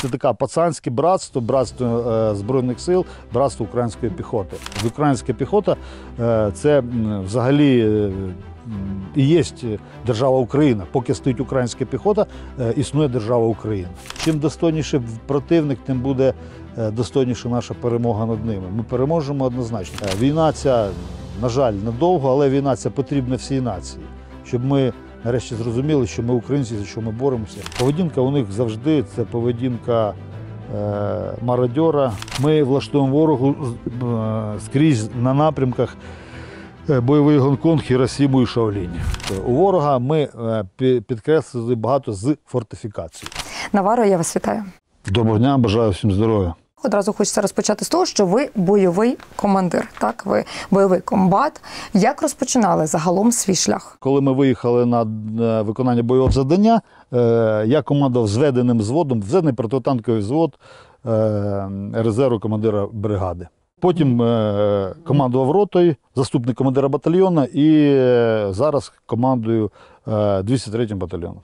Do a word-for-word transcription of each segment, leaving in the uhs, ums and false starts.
Це таке пацанське братство, братство е, Збройних сил, братство української піхоти. Українська піхота е, – це взагалі е, і є держава Україна. Поки стоїть українська піхота, е, існує держава Україна. Чим достойніший противник, тим буде е, достойніша наша перемога над ними. Ми переможемо однозначно. Е, війна ця, на жаль, недовго, але війна ця потрібна всій нації, щоб ми нарешті зрозуміли, що ми українці, за що ми боремося. Поведінка у них завжди – це поведінка е, мародьора. Ми влаштуємо ворогу е, скрізь на напрямках е, бойовий Гонконг, Хіросіму і Шаолінь. У ворога ми е, підкреслили багато з фортифікацій. Наваро, я вас вітаю. Доброго дня, бажаю всім здоров'я. Одразу хочеться розпочати з того, що ви бойовий командир, так? Ви бойовий комбат. Як розпочинали загалом свій шлях? Коли ми виїхали на виконання бойового завдання, я командував зведеним взводом, зведений протитанковий взвод резерву командира бригади. Потім командував ротою, заступник командира батальйону і зараз командую двісті третім батальйоном.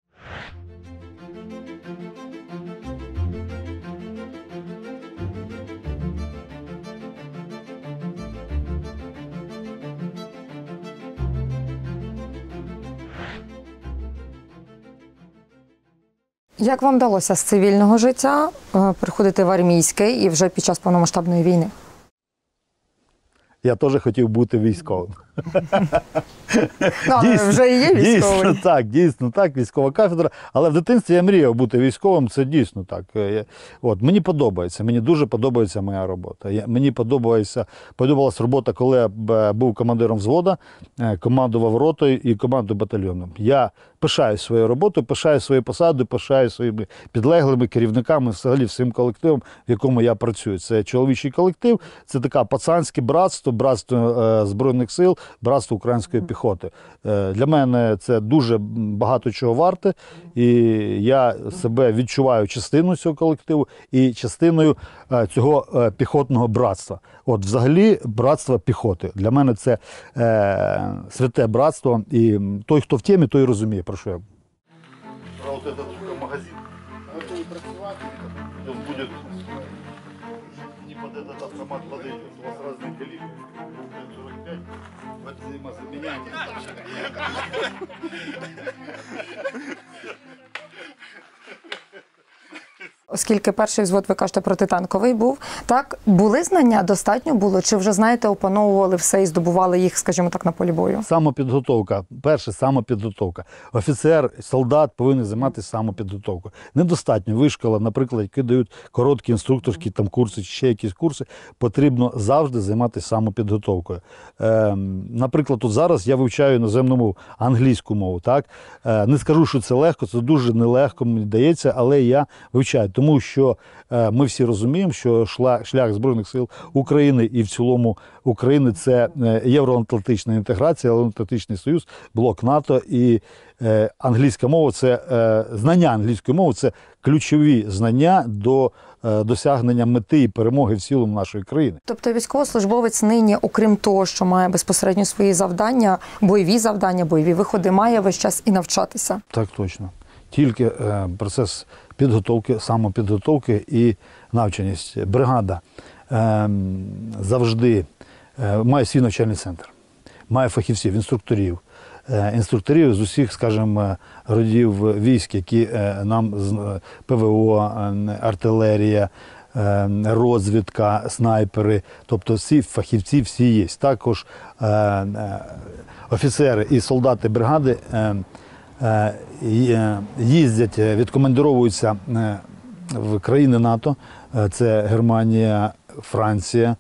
Як вам вдалося з цивільного життя приходити в армійське і вже під час повномасштабної війни? Я теж хотів бути військовим. Ну, але вже і є військовий. Дійсно так, дійсно так, військова кафедра. Але в дитинстві я мріяв бути військовим, це дійсно так. От, мені подобається, мені дуже подобається моя робота. Я, мені подобається, подобалась робота, коли я був командиром взвода, командував ротою і командував батальйоном. Я пишаюсь своєю роботою, пишаюсь своєю посадою, пишаюсь своїми підлеглими керівниками, взагалі всім колективом, в якому я працюю. Це чоловічий колектив, це таке пацанське братство, братство е, Збройних сил, братство української піхоти. Е, для мене це дуже багато чого варте, і я себе відчуваю частиною цього колективу і частиною е, цього е, піхотного братства. От взагалі братство піхоти. Для мене це е, святе братство, і той, хто в темі, той розуміє, про що я. А от этот магазин, это не працювати, он будет не под этот автомат подойдет. У вас разные калибры. сорок пять, это взаимозаменяемо. Оскільки перший взвод, ви кажете, протитанковий був, так, були знання, достатньо було? Чи вже, знаєте, опановували все і здобували їх, скажімо так, на полі бою? Самопідготовка. Перше, самопідготовка. Офіцер, солдат повинен займатися самопідготовкою. Недостатньо вишкола, наприклад, які дають короткі інструкторські там курси чи ще якісь курси. Потрібно завжди займатися самопідготовкою. Е, наприклад, тут зараз я вивчаю іноземну мову, англійську мову. Так? Е, не скажу, що це легко, це дуже нелегко, мені здається, але я вивчаю. Тому що е, ми всі розуміємо, що шлях, шлях Збройних сил України і в цілому України – це євроатлантична інтеграція, Євроатлантичний союз, блок НАТО, і е, англійська мова – це е, знання англійської мови – це ключові знання до е, досягнення мети і перемоги в цілому нашої країни. Тобто військовослужбовець нині, окрім того, що має безпосередньо свої завдання, бойові завдання, бойові виходи, має весь час і навчатися? Так точно. Тільки е, процес підготовки, самопідготовки і навченість. Бригада е, завжди е, має свій навчальний центр, має фахівців, інструкторів, е, інструкторів з усіх, скажімо, родів військ, які е, нам з е, ПВО, е, артилерія, е, розвідка, снайпери, тобто всі фахівці всі є. Також е, е, офіцери і солдати бригади е, їздять, відкомандировуються в країни НАТО, це Германія, Франція,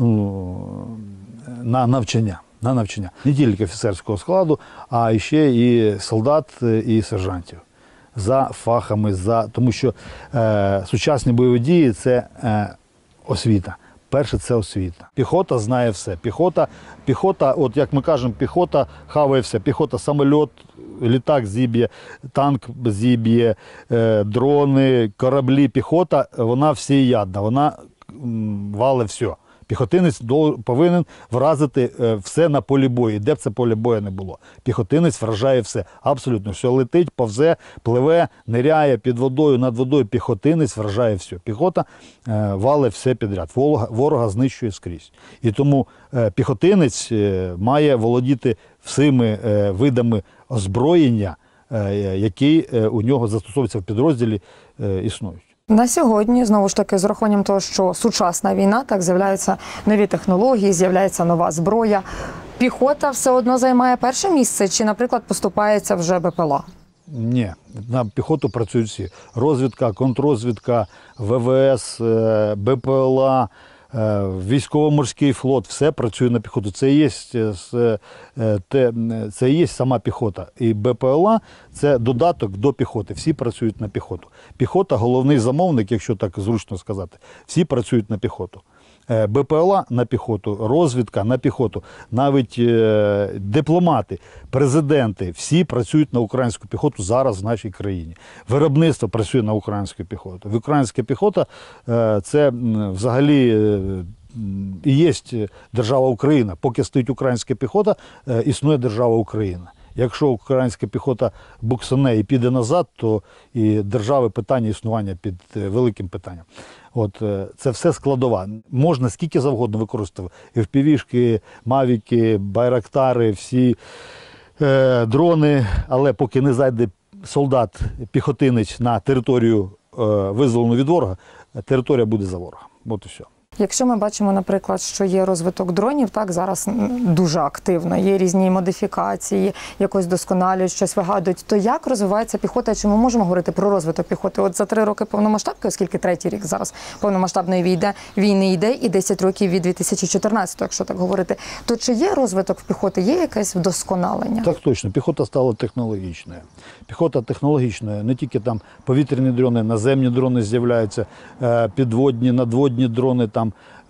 на навчання. На навчання. Не тільки офіцерського складу, а ще і солдат, і сержантів. За фахами, за... тому що е, сучасні бойові дії – це е, освіта. Перше – це освіта. Піхота знає все. Піхота, піхота, от як ми кажемо, піхота хаває все. Піхота, самоліт, літак зіб'є, танк зіб'є, е, дрони, кораблі. Піхота, вона всеядна, вона м, валить все. Піхотинець дол- повинен вразити е, все на полі бою, де б це поле бою не було. Піхотинець вражає все, абсолютно все летить, повзе, пливе, ниряє під водою, над водою. Піхотинець вражає все. Піхота е, валить все підряд. Ворога, ворога знищує скрізь. І тому е, піхотинець е, має володіти всіми е, видами озброєння, е, які е, у нього застосовуються в підрозділі, е, існують. На сьогодні, знову ж таки, з урахуванням того, що сучасна війна, так, з'являються нові технології, з'являється нова зброя. Піхота все одно займає перше місце чи, наприклад, поступається вже БПЛА? Ні, на піхоту працюють всі. Розвідка, контррозвідка, ВВС, е, БПЛА, е, військово-морський флот, все працює на піхоту. Це і є, е, с- е, те- це і є сама піхота. І БПЛА – це додаток до піхоти. Всі працюють на піхоту. Піхота – головний замовник, якщо так зручно сказати. Всі працюють на піхоту. Е, БПЛА на піхоту, розвідка на піхоту, навіть е, дипломати, президенти, всі працюють на українську піхоту зараз в нашій країні. Виробництво працює на українську піхоту. Українська піхота е, – це м, взагалі е, м, і є держава Україна. Поки стоїть українська піхота, е, існує держава Україна. Якщо українська піхота буксане і піде назад, то і держави питання існування під е, великим питанням. От е, це все складова. Можна скільки завгодно використовувати. еф пі ві-шки, мавіки, байрактари, всі е, дрони, але поки не зайде солдат, піхотинець на територію е, визволену від ворога, територія буде за ворогом. От і все. Якщо ми бачимо, наприклад, що є розвиток дронів, так, зараз м, дуже активно, є різні модифікації, якось досконалюють, щось вигадують, то як розвивається піхота? Чи ми можемо говорити про розвиток піхоти? От за три роки повномасштабки, оскільки третій рік зараз повномасштабної війни, війни йде, і десять років від дві тисячі чотирнадцятого, якщо так говорити, то чи є розвиток в піхоти, є якесь вдосконалення? Так точно, піхота стала технологічною. Піхота технологічною, не тільки там повітряні дрони, наземні дрони з'являються, е, підводні, надводні дрони, там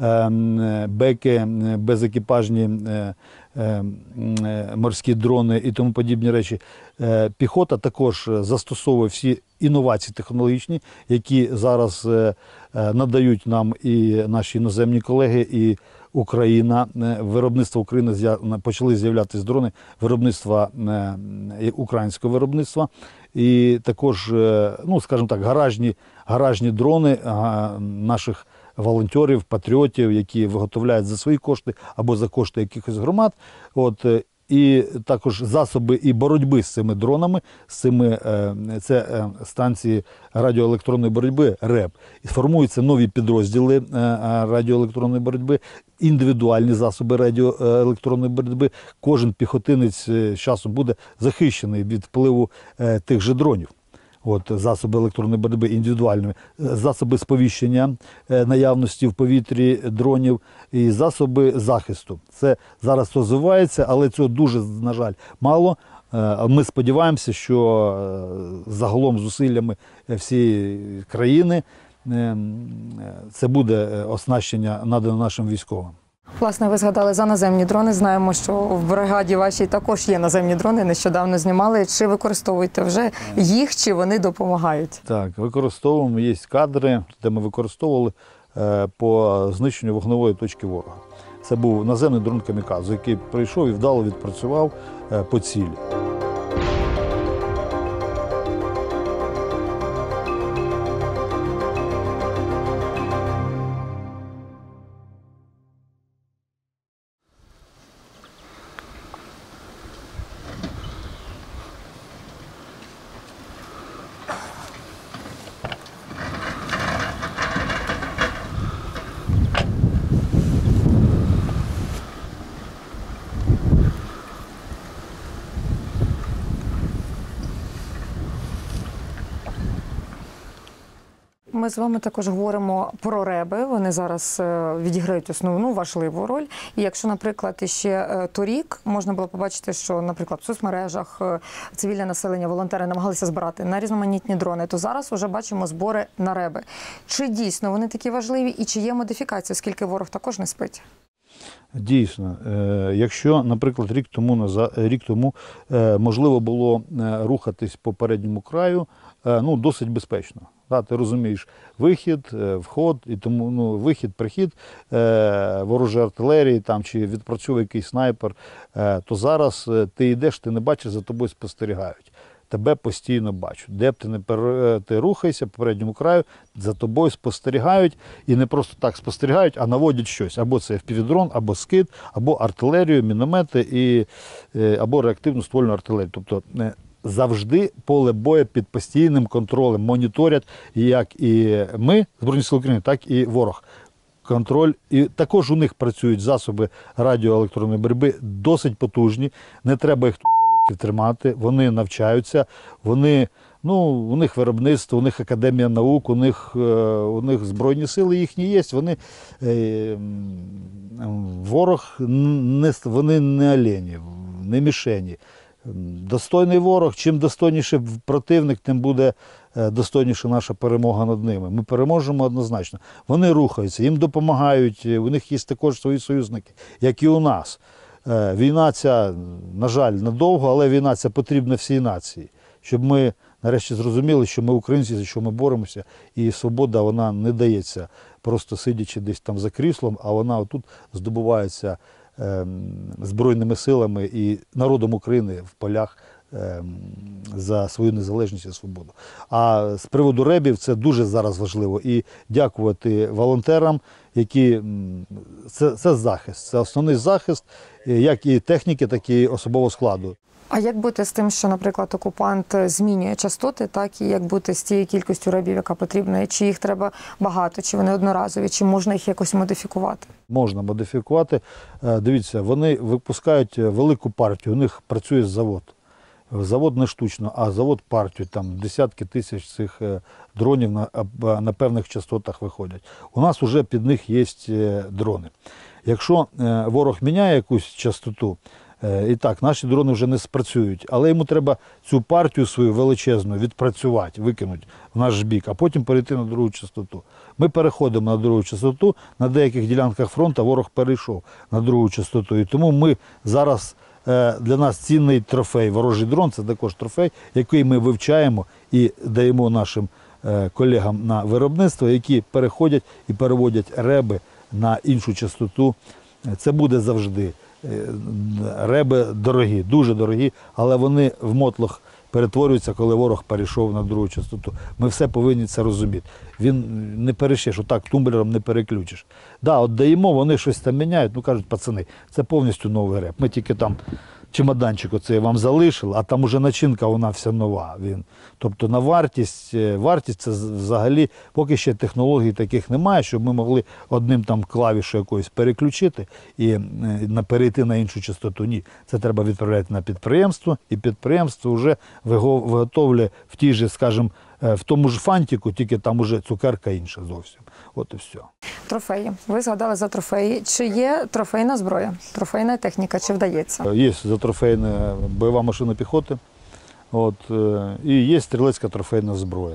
е, беки, е, безекіпажні е, е, е, морські дрони і тому подібні речі. Е, Піхота також застосовує всі інновації технологічні, які зараз е, е, надають нам і наші іноземні колеги, і Україна, е, виробництво України з'я- почали з'являтися дрони виробництва е, українського виробництва, і також, е, ну скажімо так, гаражні, гаражні дрони га- наших волонтерів, патріотів, які виготовляють за свої кошти або за кошти якихось громад. От, е, і також засоби і боротьби з цими дронами, з цими, е, це е, станції радіоелектронної боротьби РЕБ. І формуються нові підрозділи е, радіоелектронної боротьби, індивідуальні засоби радіоелектронної боротьби. Кожен піхотинець е, з часом буде захищений від впливу е, тих же дронів. От, засоби електронної боротьби індивідуальними, засоби сповіщення е, наявності в повітрі дронів і засоби захисту. Це зараз розвивається, але цього дуже, на жаль, мало. Е, Ми сподіваємося, що е, загалом зусиллями всієї країни е, це буде оснащення надано нашим військовим. Власне, ви згадали за наземні дрони. Знаємо, що в бригаді вашій також є наземні дрони, нещодавно знімали. Чи використовуєте вже їх, чи вони допомагають? Так, використовуємо, є кадри, де ми використовували е, по знищенню вогневої точки ворога. Це був наземний дрон «Камікадзе», який прийшов і вдало відпрацював е, по цілі. Ми з вами також говоримо про реби. Вони зараз е, відіграють основну важливу роль. І якщо, наприклад, іще е, торік можна було побачити, що, наприклад, в соцмережах е, цивільне населення, волонтери намагалися збирати на різноманітні дрони, то зараз вже бачимо збори на реби. Чи дійсно вони такі важливі і чи є модифікація, оскільки ворог також не спить? Дійсно, е, якщо, наприклад, рік тому назад, рік тому е, можливо було е, рухатись по передньому краю, е, ну, досить безпечно. Да, ти розумієш вихід, е, вход, і тому ну, вихід, прихід е, ворожої артилерії там, чи відпрацьовує якийсь снайпер, е, то зараз е, ти йдеш, ти не бачиш, за тобою спостерігають. Тебе постійно бачать. Де б ти не пер... ти рухаєшся по передньому краю, за тобою спостерігають, і не просто так спостерігають, а наводять щось. Або це еф пі ві-дрон, або скид, або артилерію, міномети, і... або реактивну ствольну артилерію. Тобто е, завжди поле бою під постійним контролем, моніторять, як і ми, Збройні Сили України, так і ворог. Контроль, і також у них працюють засоби радіоелектронної боротьби досить потужні, не треба їх тут за локів тримати, вони навчаються, вони, ну, у них виробництво, у них академія наук, у них, у них збройні сили їхні є, вони, е, ворог, не, вони не олені, не мішені. Достойний ворог, чим достойніший противник, тим буде достойніша наша перемога над ними. Ми переможемо однозначно. Вони рухаються, їм допомагають, у них є також свої союзники, як і у нас. Війна ця, на жаль, надовго, але війна ця потрібна всій нації, щоб ми нарешті зрозуміли, що ми українці, за що ми боремося, і свобода, вона не дається просто сидячи десь там за кріслом, а вона отут здобувається Збройними силами і народом України в полях за свою незалежність і свободу. А з приводу ребів це дуже зараз важливо. І дякувати волонтерам, які це, це захист, це основний захист як і техніки, так і особового складу. А як бути з тим, що, наприклад, окупант змінює частоти, так і як бути з тією кількістю ребів, яка потрібна? Чи їх треба багато, чи вони одноразові, чи можна їх якось модифікувати? Можна модифікувати. Дивіться, вони випускають велику партію, у них працює завод. Завод не штучно, а завод партію, там десятки тисяч цих дронів на, на певних частотах виходять. У нас вже під них є дрони. Якщо ворог міняє якусь частоту, і так, наші дрони вже не спрацюють, але йому треба цю партію свою величезну відпрацювати, викинути в наш бік, а потім перейти на другу частоту. Ми переходимо на другу частоту, на деяких ділянках фронту ворог перейшов на другу частоту. І тому ми зараз, для нас цінний трофей, ворожий дрон, це також трофей, який ми вивчаємо і даємо нашим колегам на виробництво, які переходять і переводять реби на іншу частоту. Це буде завжди. Реби дорогі, дуже дорогі, але вони в мотлох перетворюються, коли ворог перейшов на другу частоту. Ми все повинні це розуміти. Він не перейшов, що так тумблером не переключиш. Так, да, от даємо, вони щось там міняють, ну кажуть, пацани, це повністю новий реб. Ми тільки там чемоданчик оцей вам залишили, а там уже начинка, вона вся нова. Він. Тобто на вартість, вартість це взагалі, поки ще технологій таких немає, щоб ми могли одним там клавішу якоюсь переключити і на, перейти на іншу частоту. Ні, це треба відправляти на підприємство, і підприємство вже виготовлює в тій же, скажімо, в тому ж фантику, тільки там уже цукерка інша зовсім. От і все. Трофеї. Ви згадали за трофеї. Чи є трофейна зброя, трофейна техніка, чи вдається? Є затрофейна бойова машина піхоти, от, і є стрілецька трофейна зброя.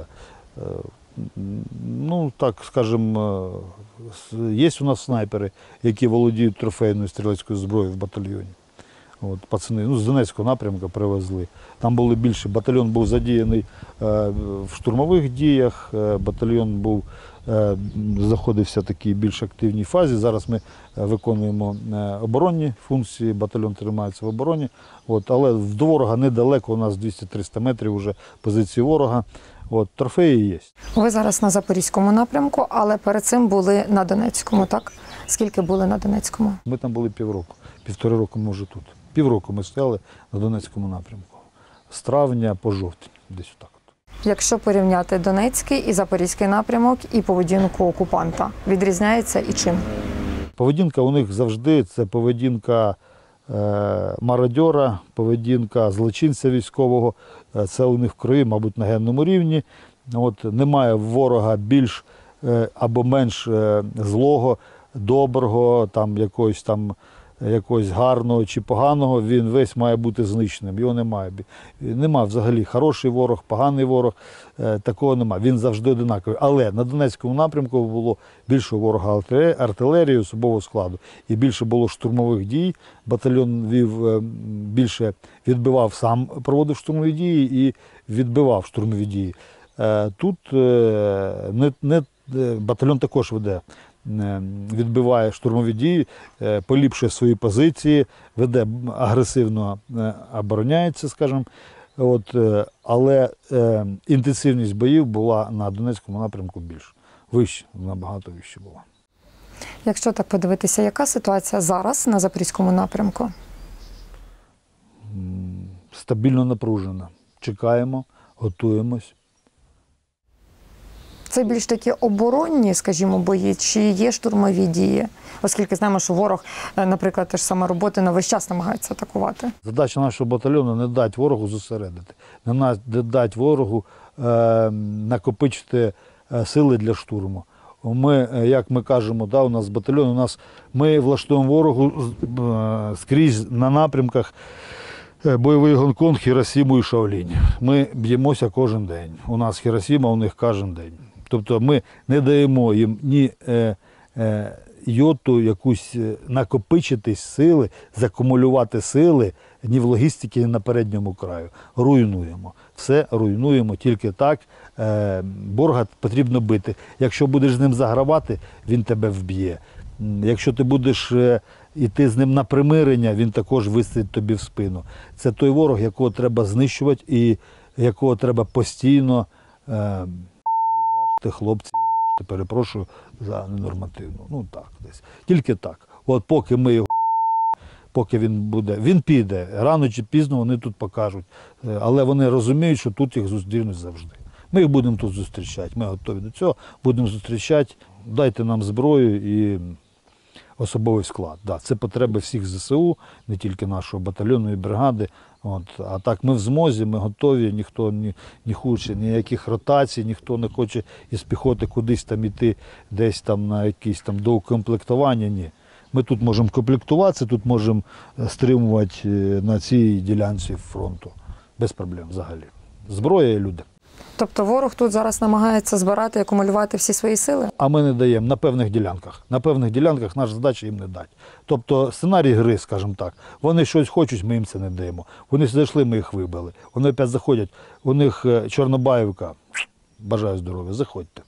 Ну, так, скажімо, є у нас снайпери, які володіють трофейною стрілецькою зброєю в батальйоні. От, пацани, ну, з Донецького напрямку привезли. Там були більше, батальйон був задіяний е, в штурмових діях, е, батальйон був, е, знаходився в такій більш активній фазі. Зараз ми виконуємо е, оборонні функції, батальйон тримається в обороні. От, але до ворога недалеко, у нас двісті-триста метрів вже позиції ворога. От, трофеї є. Ви зараз на Запорізькому напрямку, але перед цим були на Донецькому, так? Скільки були на Донецькому? Ми там були півроку, півтори року, може, тут. Півроку ми стояли на Донецькому напрямку. З травня по жовтень, десь отак. Якщо порівняти Донецький і Запорізький напрямок і поведінку окупанта, відрізняється і чим? Поведінка у них завжди це поведінка е, мародьора, поведінка злочинця військового. Це у них в крові, мабуть, на генному рівні. От, немає ворога більш е, або менш е, злого, доброго, там, якогось там якогось гарного чи поганого, він весь має бути знищеним. Його немає. Нема взагалі хороший ворог, поганий ворог, такого немає. Він завжди одинаковий. Але на Донецькому напрямку було більше ворога артилерії, особового складу. І більше було штурмових дій. Батальйон вів, більше відбивав, сам проводив штурмові дії і відбивав штурмові дії. Е, Тут е, не, не, е, батальйон також веде, е, відбиває штурмові дії, е, поліпшує свої позиції, веде агресивно е, обороняється, скажімо. От, е, але е, інтенсивність боїв була на Донецькому напрямку більш вище, набагато вище була. Якщо так подивитися, яка ситуація зараз на Запорізькому напрямку? Стабільно напружена. Чекаємо, готуємось. Це більш такі оборонні, скажімо, бої, чи є штурмові дії? Оскільки знаємо, що ворог, е, наприклад, теж саме роботи на весь час намагається атакувати. Задача нашого батальйону не дати ворогу зосередити, не на- не дати ворогу е, накопичити е, сили для штурму. Ми, е, як ми кажемо, да, у нас батальйон, у нас ми влаштуємо ворогу е, скрізь на напрямках е, бойовий Гонконг, Хіросіму і Шаолінь. Ми б'ємося кожен день. У нас Хіросіма, у них кожен день. Тобто ми не даємо їм ні е, е, йоту якусь е, накопичитись сили, закумулювати сили ні в логістиці, ні на передньому краю. Руйнуємо. Все руйнуємо тільки так. Е, Борга потрібно бити. Якщо будеш з ним загравати, він тебе вб'є. М, Якщо ти будеш е, йти з ним на примирення, він також вистрілить тобі в спину. Це той ворог, якого треба знищувати і якого треба постійно е, їбашити, хлопці, їбашити. Перепрошую за ненормативну. Ну так, десь. Тільки так. От поки ми його їбашимо, поки він буде, він піде. Рано чи пізно вони тут покажуть. Е, Але вони розуміють, що тут їх зустрінуть завжди. Ми їх будемо тут зустрічати. Ми готові до цього. Будемо зустрічати. Дайте нам зброю і особовий склад. Да, це потреби всіх зе се у, не тільки нашого батальйону і бригади. От. А так ми в змозі, ми готові, ніхто не, не хоче ніяких ротацій, ніхто не хоче із піхоти кудись там іти, десь там на якісь там доукомплектування. Ні. Ми тут можемо комплектуватися, тут можемо стримувати е, на цій ділянці фронту. Без проблем взагалі. Зброя і люди. Тобто ворог тут зараз намагається збирати і акумулювати всі свої сили? А ми не даємо на певних ділянках. На певних ділянках наша задача їм не дати. Тобто сценарій гри, скажімо так, вони щось хочуть, ми їм це не даємо. Вони зайшли, ми їх вибили. Вони опять заходять, у них е, Чорнобаївка, бажаю здоров'я, заходьте.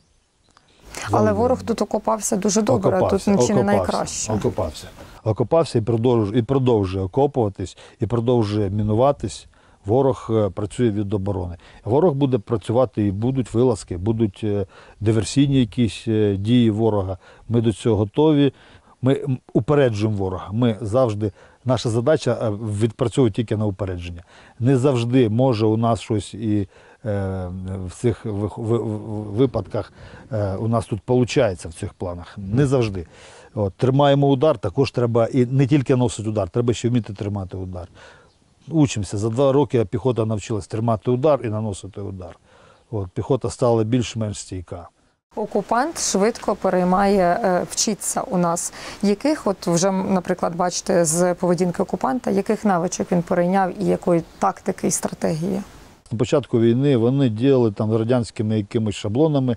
Але Завжди. ворог тут окопався дуже добре, Окопався, тут чи не окопався, найкраще. Окопався. Окопався і продовжує, і продовжує окопуватись, і продовжує мінуватись. Ворог е, працює від оборони. Ворог буде працювати, і будуть вилазки, будуть е, диверсійні якісь е, дії ворога. Ми до цього готові. Ми м, упереджуємо ворога. Ми завжди, наша задача е, відпрацьовувати тільки на упередження. Не завжди може у нас щось і е, в цих ви- ви- випадках е, у нас тут виходить в цих планах. Не завжди. От, тримаємо удар, також треба і не тільки носити удар, треба ще вміти тримати удар. Учимося. За два роки піхота навчилась тримати удар і наносити удар. От, піхота стала більш-менш стійка. Окупант швидко переймає, е, вчиться у нас. Яких, от вже, наприклад, бачите, з поведінки окупанта, яких навичок він перейняв і якої тактики і стратегії? На початку війни вони діяли там радянськими якимись шаблонами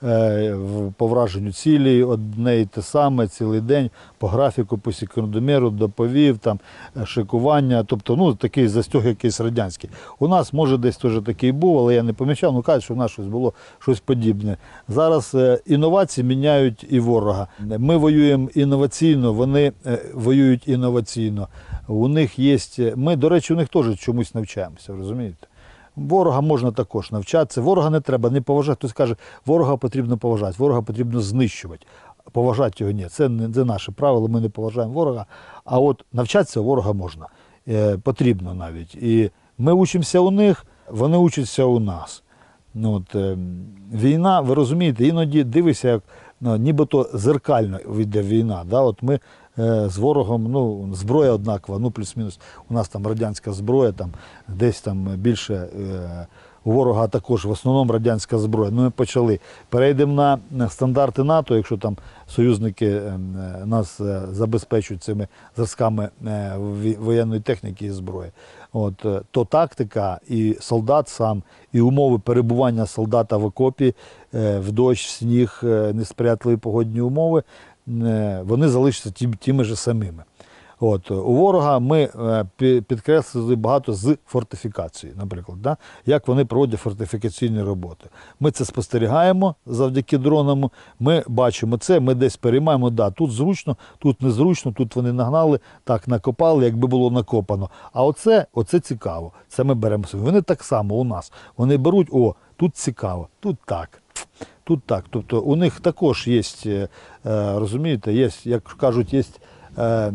е, в- по враженню цілі, одне і те саме, цілий день, по графіку, по секундомеру, доповів, там, е, шикування, тобто ну, такий застьог якийсь радянський. У нас, може, десь теж такий був, але я не помічав, ну кажуть, що в нас щось було щось подібне. Зараз е, інновації міняють і ворога. Ми воюємо інноваційно, вони е, воюють інноваційно. У них є, ми, до речі, у них теж чомусь навчаємося, розумієте? Ворога можна також навчатися. Ворога не треба не поважати. Хтось каже, ворога потрібно поважати, ворога потрібно знищувати. Поважати його ні. Це не це наше правило, ми не поважаємо ворога. А от навчатися ворога можна. Е, потрібно навіть. І ми учимося у них, вони учаться у нас. Ну, от, е, війна, ви розумієте, іноді дивишся, як ну, нібито зеркально йде війна. Да? От ми е, з ворогом, ну, зброя однакова, ну плюс-мінус. У нас там радянська зброя, там, десь там більше е, у ворога також в основному радянська зброя. Ну, ми почали. Перейдемо на, на стандарти НАТО, якщо там союзники е, нас е, забезпечують цими зразками е, ві- воєнної техніки і зброї. От, е, то тактика і солдат сам, і умови перебування солдата в окопі, е, в дощ, в сніг, е, несприятливі погодні умови, е, вони залишаться тим, тими ж самими. От, у ворога ми е, пі- підкреслили багато з фортифікації, наприклад, да? Як вони проводять фортифікаційні роботи. Ми це спостерігаємо завдяки дронам, ми бачимо це, ми десь переймаємо, да, тут зручно, тут незручно, тут вони нагнали, так накопали, якби було накопано. А оце, оце цікаво, це ми беремо собі. Вони так само у нас, вони беруть, о, тут цікаво, тут так. Тут так. Тобто у них також є, е, розумієте, є, як кажуть, є е, е,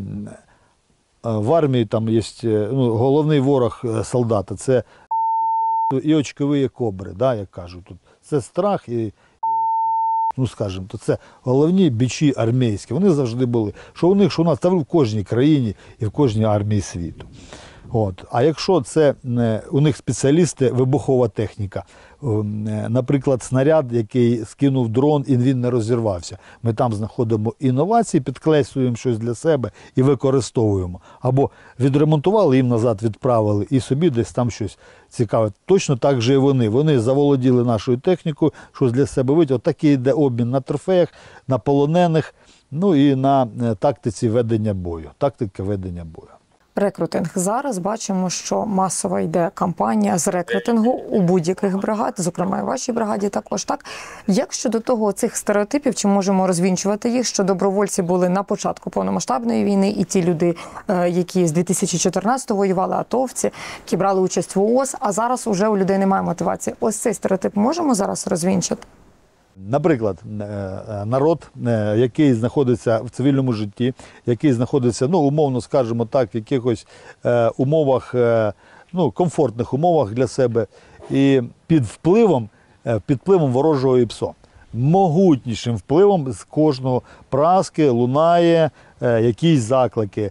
в армії там є е, ну, головний ворог е, солдата, це і очкові кобри, да, як кажуть. Тут. Це страх і, і ну, скажімо, то це головні бічі армійські. Вони завжди були. Що у них, що у нас, та в кожній країні і в кожній армії світу. От. А якщо це е, у них спеціалісти, вибухова техніка, е, наприклад, снаряд, який скинув дрон і він не розірвався, ми там знаходимо інновації, підкреслюємо щось для себе і використовуємо. Або відремонтували, їм назад відправили і собі десь там щось цікаве. Точно так же і вони. Вони заволоділи нашою технікою, щось для себе витягли. Отакий йде обмін на трофеях, на полонених, ну і на е, тактиці ведення бою. Тактика ведення бою. Рекрутинг. Зараз бачимо, що масово йде кампанія з рекрутингу у будь-яких бригад, зокрема і в вашій бригаді також. Так, як щодо того цих стереотипів, чи можемо розвінчувати їх, що добровольці були на початку повномасштабної війни, і ті люди, які з дві тисячі чотирнадцятого воювали, атовці, які брали участь в ООС, а зараз уже у людей немає мотивації. Ось цей стереотип можемо зараз розвінчити? Наприклад, народ, який знаходиться в цивільному житті, який знаходиться, ну, умовно скажімо так, в якихось умовах, ну, комфортних умовах для себе, і під впливом, під впливом ворожого ІПСО. Могутнішим впливом з кожного праски лунає якісь заклики.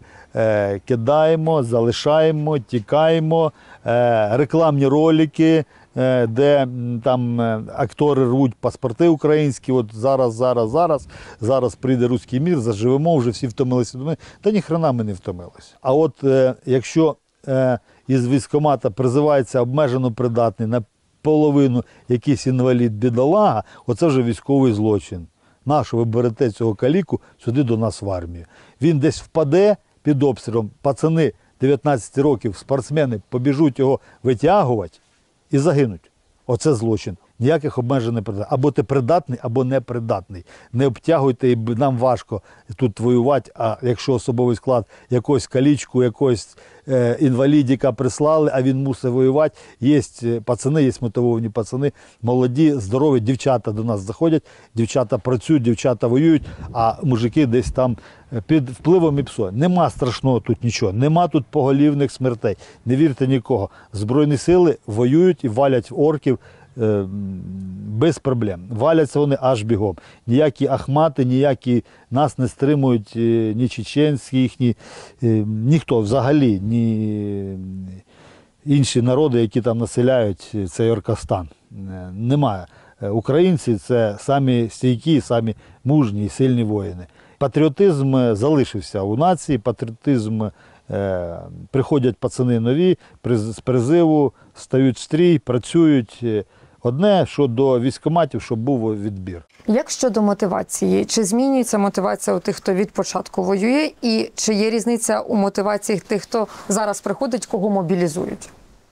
Кидаємо, залишаємо, тікаємо, рекламні ролики, де там актори рвуть паспорти українські, от зараз, зараз, зараз, зараз прийде руський мір, заживемо, вже всі втомилися. Та ніхрена ми не втомилися. А от е, якщо е, із військкомата призивається обмежено придатний на половину якийсь інвалід-бідолага, оце вже військовий злочин. Нащо ви берете цього каліку сюди до нас в армію? Він десь впаде під обстрілом, пацани дев'ятнадцять років, спортсмени, побіжуть його витягувати, і загинуть. Оце злочин. Ніяких обмежень не придатний. Або ти придатний, або непридатний. Не обтягуйте, і нам важко тут воювати, а якщо особовий склад якогось калічку, якогось е, інвалідіка прислали, а він мусить воювати, є пацани, є мотивовані пацани, молоді, здорові, дівчата до нас заходять, дівчата працюють, дівчата воюють, а мужики десь там під впливом ІПСО. Нема страшного тут нічого, нема тут поголівних смертей. Не вірте нікого. Збройні сили воюють і валять орків е, без проблем. Валяться вони аж бігом. Ніякі ахмати, ніякі нас не стримують, е, ні чеченські їхні, е, ніхто взагалі, ні інші народи, які там населяють цей Оркостан. Е, немає. Українці – це самі стійкі, самі мужні і сильні воїни. Патріотизм залишився у нації, патріотизм, е, приходять пацани нові, з призиву, стають в стрій, працюють. Одне, що до військкоматів, щоб був відбір. Як щодо мотивації? Чи змінюється мотивація у тих, хто від початку воює? І чи є різниця у мотивації тих, хто зараз приходить, кого мобілізують?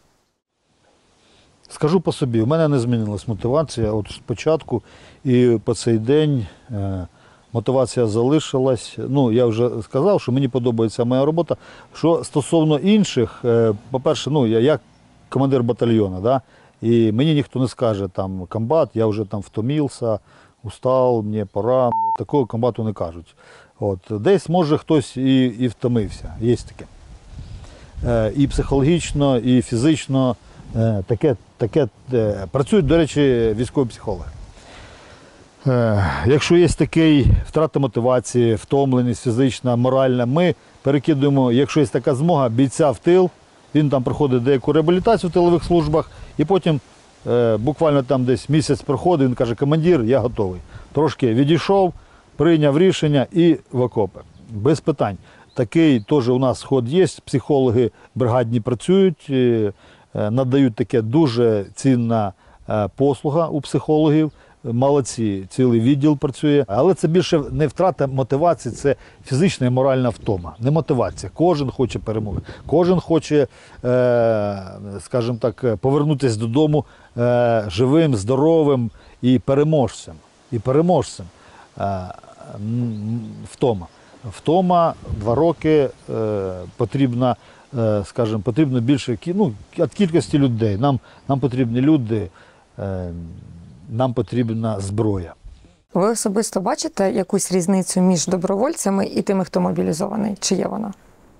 Скажу по собі, у мене не змінилась мотивація. От спочатку і по цей день е, мотивація залишилась. Ну, я вже сказав, що мені подобається моя робота. Що стосовно інших, е, по-перше, ну, я як командир батальйону, да, і мені ніхто не скаже, там, комбат, я вже там втомився, устав, мені пора. Такого комбату не кажуть. От. Десь, може, хтось і, і втомився, є таке. Е, і психологічно, і фізично е, таке, таке е, працюють, до речі, військові психологи. Е, якщо є такий втрата мотивації, втомленість фізична, моральна, ми перекидуємо, якщо є така змога, бійця в тил, він там проходить деяку реабілітацію в тилових службах, і потім е, буквально там десь місяць проходить, він каже, командир, я готовий. Трошки відійшов, прийняв рішення і в окопи. Без питань. Такий теж у нас ход є, психологи бригадні працюють, е, надають таке дуже цінна е, послуга у психологів. молодці, цілий відділ працює. Але це більше не втрата мотивації, це фізична і моральна втома. Не мотивація. Кожен хоче перемоги. Кожен хоче, е, скажімо так, повернутися додому е, живим, здоровим і переможцем. І переможцем. Е, м, втома. Втома, два роки е, потрібна, е, скажімо, потрібно більше ну, від кількості людей. Нам, нам потрібні люди, е, нам потрібна зброя. Ви особисто бачите якусь різницю між добровольцями і тими, хто мобілізований? Чи є вона?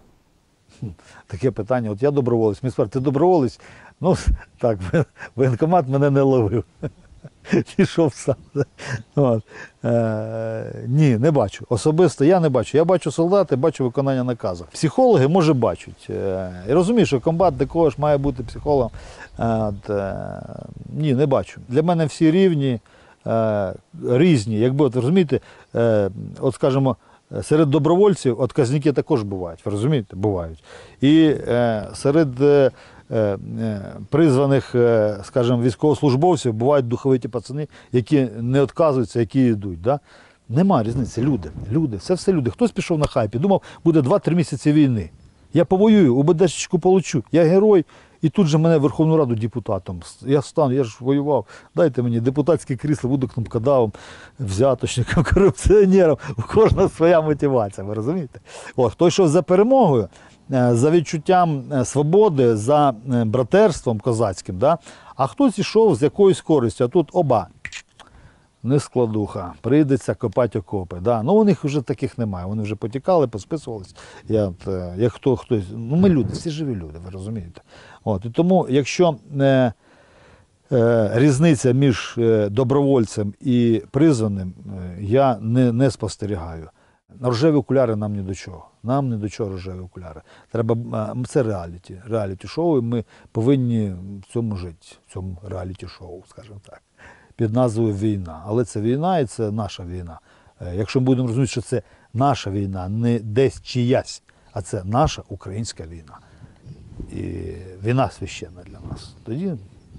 Таке питання. От я доброволець. Мій ти доброволець? Ну, так, воєнкомат мене не ловив. Пішов сам. От. Е, ні, не бачу. Особисто я не бачу. Я бачу солдати, бачу виконання наказу. Психологи, може, бачать. Е, я розумію, що комбат також має бути психологом. Е, от, е, ні, не бачу. Для мене всі рівні, е, різні. Якби, от, розумієте, е, от, скажімо, серед добровольців отказники також бувають. Ви розумієте? Бувають. І е, серед е, е, призваних, е, скажімо, військовослужбовців бувають духовиті пацани, які не відказуються, які йдуть. Да? Нема різниці. Люди. Люди. Це все люди. Хтось пішов на хайпі, думав, буде два-три місяці війни. Я повоюю, УБДшечку получу. Я герой. І тут же мене в Верховну Раду депутатом. Я стану, я ж воював. Дайте мені депутатське крісло, буду кнопкодавом, взяточником, корупціонером. У кожного своя мотивація, ви розумієте? От, хто йшов за перемогою, за відчуттям свободи, за братерством козацьким, да? А хтось йшов з якоюсь користю, а тут оба. Не складуха, прийдеться копати окопи. Да? Ну, у них вже таких немає, вони вже потікали, посписувались. Я, от, як хто, хтось, ну ми люди, всі живі люди, ви розумієте. От, і тому, якщо е, е, різниця між е, добровольцем і призваним, е, я не, не спостерігаю. Рожеві окуляри нам ні до чого. Нам ні до чого рожеві окуляри. Треба, е, це реаліті, реаліті-шоу, і ми повинні в цьому жити, в цьому реаліті-шоу, скажімо так. Під назвою «Війна». Але це війна і це наша війна. Якщо ми будемо розуміти, що це наша війна, не десь чиясь, а це наша українська війна. І війна священна для нас. Тоді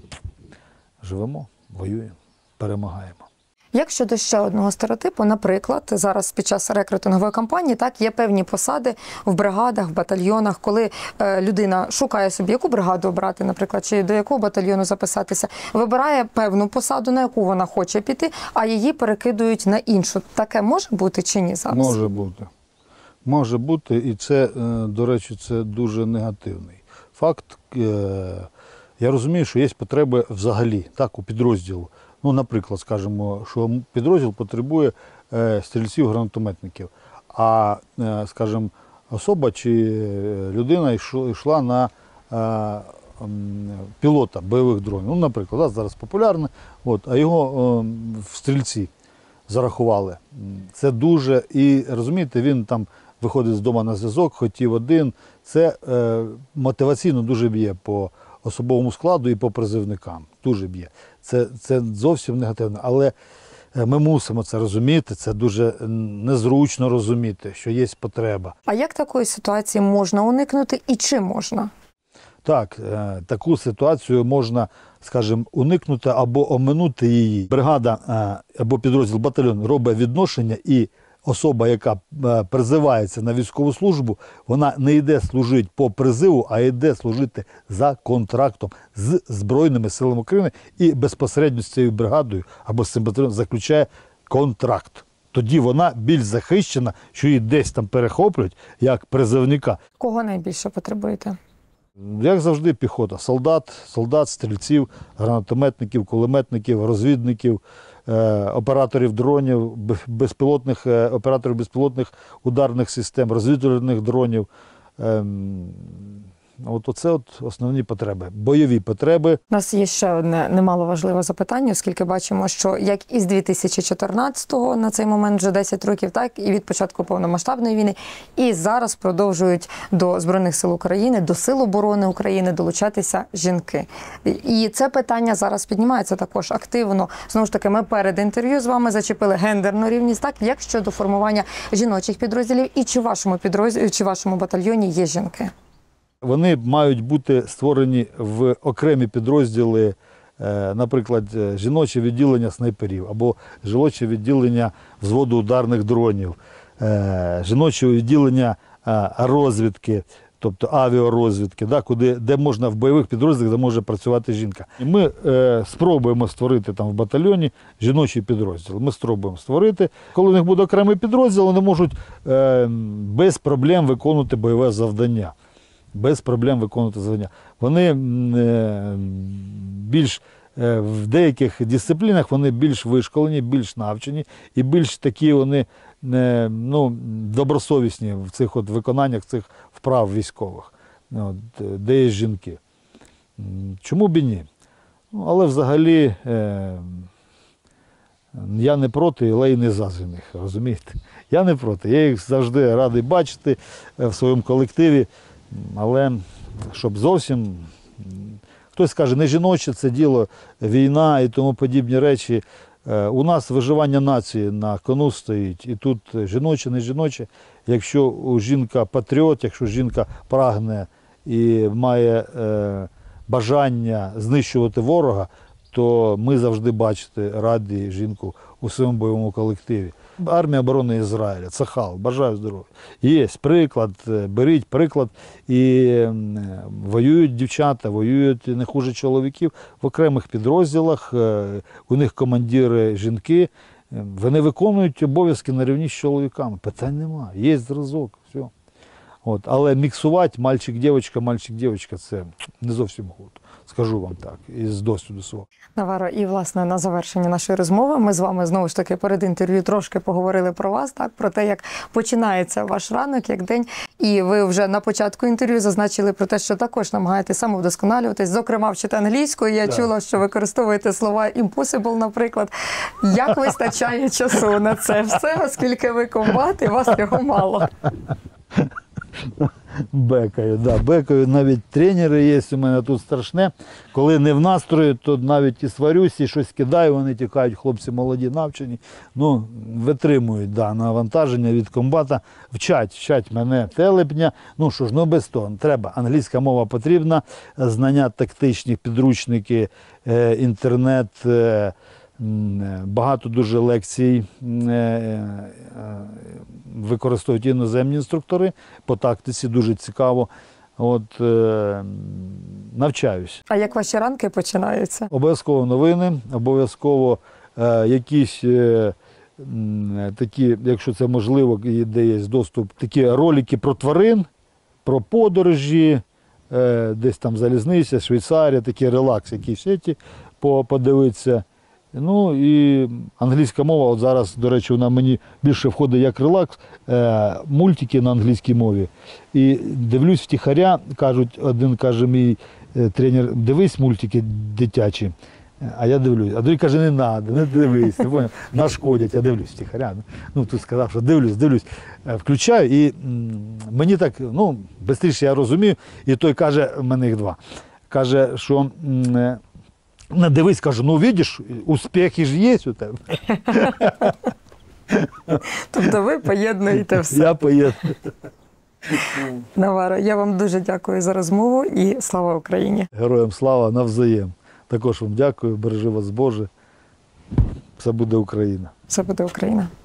живемо, воюємо, перемагаємо. Як щодо ще одного стереотипу, наприклад, зараз під час рекрутингової кампанії так є певні посади в бригадах, в батальйонах, коли е, людина шукає собі, яку бригаду обрати, наприклад, чи до якого батальйону записатися, вибирає певну посаду, на яку вона хоче піти, а її перекидують на іншу. Таке може бути чи ні зараз? Може бути. Може бути, і це, до речі, це дуже негативний факт. Я розумію, що є потреби взагалі, так, у підрозділу. Ну, наприклад, скажімо, що підрозділ потребує е, стрільців-гранатометників, а, е, скажімо, особа чи людина йшла, йшла на е, м, пілота бойових дронів. Ну, наприклад, да, зараз популярне, от, а його е, в стрільці зарахували. Це дуже, і розумієте, він там виходить з дому на зв'язок, хотів один. Це е, мотиваційно дуже б'є по особовому складу і по призивникам. Дуже б'є. Це, це зовсім негативно. Але ми мусимо це розуміти, це дуже незручно розуміти, що є потреба. А як такої ситуації можна уникнути і чи можна? Так, таку ситуацію можна, скажімо, уникнути або оминути її. Бригада або підрозділ батальйон робить відношення, і особа, яка призивається на військову службу, вона не йде служити по призиву, а йде служити за контрактом з Збройними силами України і безпосередньо з цією бригадою або з цим батальйоном заключає контракт. Тоді вона більш захищена, що її десь там перехоплюють як призивника. Кого найбільше потребуєте? Як завжди, піхота. Солдат, солдат, стрільців, гранатометників, кулеметників, розвідників, е, операторів дронів, безпілотних, е, операторів безпілотних ударних систем, розвідувальних дронів. Е, От оце от основні потреби, бойові потреби. У нас є ще одне немаловажливе запитання, оскільки бачимо, що як із дві тисячі чотирнадцятого на цей момент вже десять років, так і від початку повномасштабної війни, і зараз продовжують до Збройних сил України, до Сил оборони України долучатися жінки. І це питання зараз піднімається також активно. Знову ж таки, ми перед інтерв'ю з вами зачепили гендерну рівність. Так, як щодо формування жіночих підрозділів, і чи в вашому підрозділі, чи в вашому батальйоні є жінки? Вони мають бути створені в окремі підрозділи е, наприклад, е, жіноче відділення снайперів або жіноче відділення взводу ударних дронів, е, жіноче відділення е, розвідки, тобто авіарозвідки, да, куди, де можна в бойових підрозділах, де може працювати жінка. І ми е, спробуємо створити там в батальйоні жіночий підрозділ. Ми спробуємо створити. Коли у них буде окремий підрозділ, вони можуть е, без проблем виконувати бойове завдання. Без проблем виконувати завдання. Вони е, більш е, в деяких дисциплінах вони більш вишколені, більш навчені і більш такі вони е, ну, добросовісні в цих от виконаннях цих вправ військових, от, де є жінки. Чому б і ні? Ну, але взагалі е, я не проти, але й не за них, розумієте? Я не проти. Я їх завжди радий бачити в своєму колективі. Але щоб зовсім, хтось каже, не жіноче це діло, війна і тому подібні речі. У нас виживання нації на кону стоїть. І тут жіноче, не жіноче. Якщо жінка патріот, якщо жінка прагне і має е, бажання знищувати ворога, то ми завжди бачити раді жінку у своєму бойовому колективі. Армія оборони Ізраїля, Цахал, бажаю здоров'я. Є приклад, беріть приклад. І воюють дівчата, воюють не хуже чоловіків в окремих підрозділах, у них командири жінки, вони виконують обов'язки на рівні з чоловіками. Питань немає, є зразок, все. От. Але міксувати мальчик-дівчинка, мальчик-дівчинка – це не зовсім гуд. Скажу вам так, із досвіду свого. Наваро, і, власне, на завершення нашої розмови ми з вами, знову ж таки, перед інтерв'ю трошки поговорили про вас, так, про те, як починається ваш ранок, як день. І ви вже на початку інтерв'ю зазначили про те, що також намагаєтесь самовдосконалюватись, зокрема, вчити англійську. Я Так. чула, що використовуєте слова impossible, наприклад. Як вистачає часу на це все, оскільки ви комбат і вас його мало? Бекаю, да, бекаю. Навіть тренери є у мене тут страшне. Коли не в настрої, то навіть і сварюсь, і щось кидаю, вони тікають, хлопці молоді, навчені. Ну, витримують, да, навантаження від комбата. Вчать, вчать мене телепня. Ну що ж, ну без того, треба. Англійська мова потрібна, знання тактичних, підручники, е, інтернет, е, багато дуже лекцій використовують іноземні інструктори по тактиці, дуже цікаво. От, е, навчаюсь. А як ваші ранки починаються? Обов'язково новини, обов'язково е, якісь е, м, такі, якщо це можливо, і де є доступ, такі ролики про тварин, про подорожі, е, десь там залізниця, Швейцарія, такі релакс, якісь еті, по- подивитися. Ну і англійська мова, от зараз, до речі, вона мені більше входить як релакс, е, мультики на англійській мові. І дивлюсь втіхаря, кажуть, один каже мій е, тренер, дивись мультики дитячі. А я дивлюсь. А другий каже, не треба, не дивись, не поняв? Нашкодять, я дивлюсь втіхаря. Ну, тут сказав, що дивлюсь, дивлюсь. Е, Включаю і м, мені так, ну, швидше я розумію, і той каже, в мене їх два, каже, що м, е, не дивись, кажу, ну видиш, успіхи ж є у тебе. Тобто ви поєднуєте все. Я поїду. Наваро, я вам дуже дякую за розмову і слава Україні. Героям слава, навзаєм. Також вам дякую, бережи вас Боже. Все буде Україна. Все буде Україна.